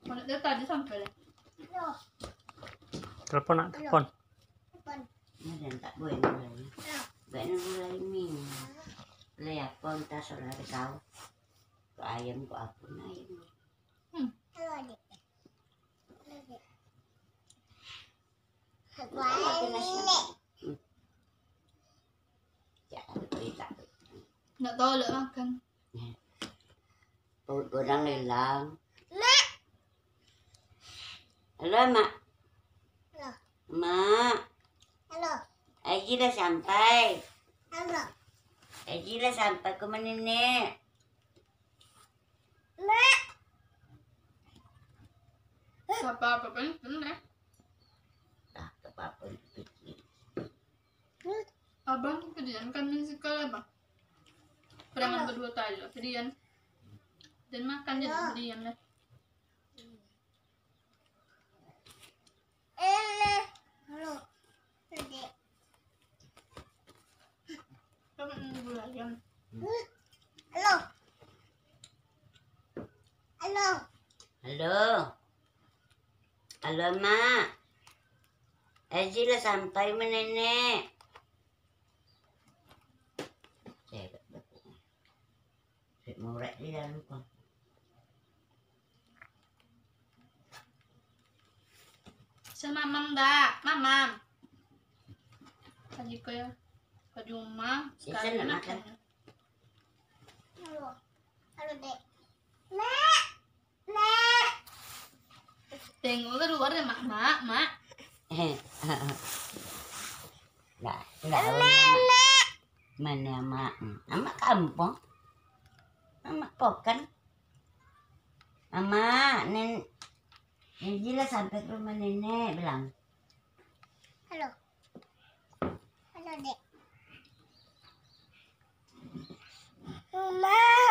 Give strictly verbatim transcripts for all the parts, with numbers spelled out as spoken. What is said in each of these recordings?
Mana dia tadi sampai deh. Telepon nak telepon. Ada tak boleh mulai. Baiknya mulai ming. Lihat pon tas saudara kau. Ke ayam ke apa ayam. Hmm. Nggak tahu lah makan. Perut goreng lelang. Mak. Halo mak. Halo. Mak. Halo. Aji dah sampai. Halo. Aji dah sampai ke mana nenek? Mak. Siapa apa pun bener. Tak apa-apa dipikir. Abang kedian kan sekali abang. Perangan berdua tadi lah kedian. Dan makan jadi kedian lah. Eh. Halo. Dek. Kamu nunggu lagi. Halo. Halo. Halo. Halo mak. Aji dah sampai mana nenek? Saya tak tahu. Saya mau rek di dalam kau. Sel mamam dah, mamam. Tadi ke ya, ke rumah. Sel nak makan. Halo. Halo, Dek. Mak. Mak. Tengok keluar ya mak, mak, mak. Nah, enggak mak. Mana mak? Mak kampung. Mak pokan. Mama, nen Nenjila sampai ke rumah nenek bilang. Halo. Halo, Dek. Mak.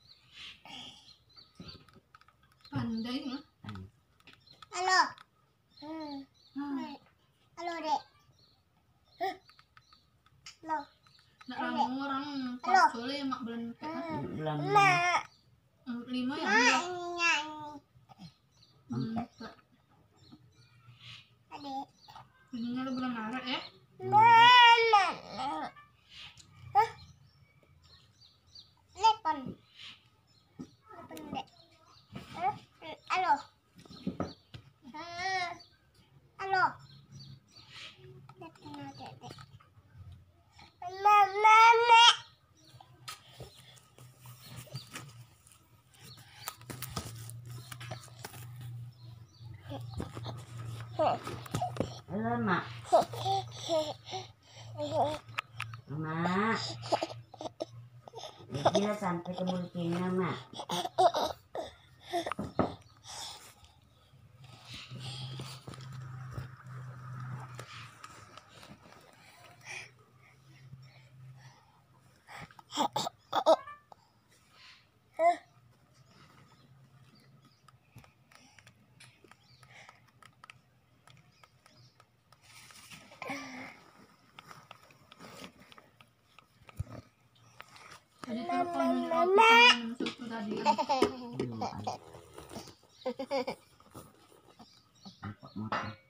Pandai ya. Halo. Hmm. Hmm. Halo, Dek. Halo. Nak ramu orang Halo. pas soleh mak belum Belum. Mak. lima ya. Mak. Hmm. Adik. Ininya lu bulan Maret ya. Mama. Hah? Telepon. Telepon, Dek. Hah? Halo. Hah? Halo. Telepon, Dek, Dek. Mama. Halo mak. Mak. Nenjila sampai ke mulutnya mak. Jadi telepon minum susu tadi. Belum ada. Apa makan?